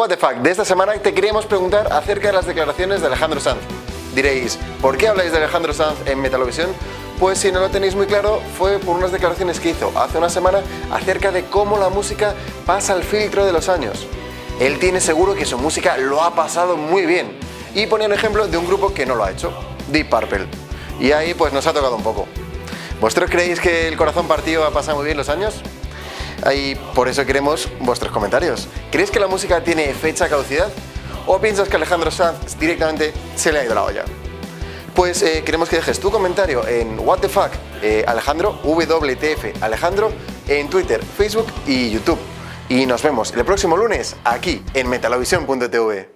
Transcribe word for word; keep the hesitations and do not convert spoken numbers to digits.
What the Fuck de esta semana te queríamos preguntar acerca de las declaraciones de Alejandro Sanz. Diréis, ¿por qué habláis de Alejandro Sanz en Metalovisión? Pues si no lo tenéis muy claro, fue por unas declaraciones que hizo hace una semana acerca de cómo la música pasa el filtro de los años. Él tiene seguro que su música lo ha pasado muy bien y ponía un ejemplo de un grupo que no lo ha hecho, Deep Purple. Y ahí pues nos ha tocado un poco. ¿Vosotros creéis que el corazón partido ha pasado muy bien los años? Ahí por eso queremos vuestros comentarios. ¿Creéis que la música tiene fecha de caducidad? ¿O piensas que Alejandro Sanz directamente se le ha ido la olla? Pues eh, queremos que dejes tu comentario en What the Fuck eh, Alejandro, W T F Alejandro, en Twitter, Facebook y YouTube. Y nos vemos el próximo lunes aquí en Metalovisión punto t v.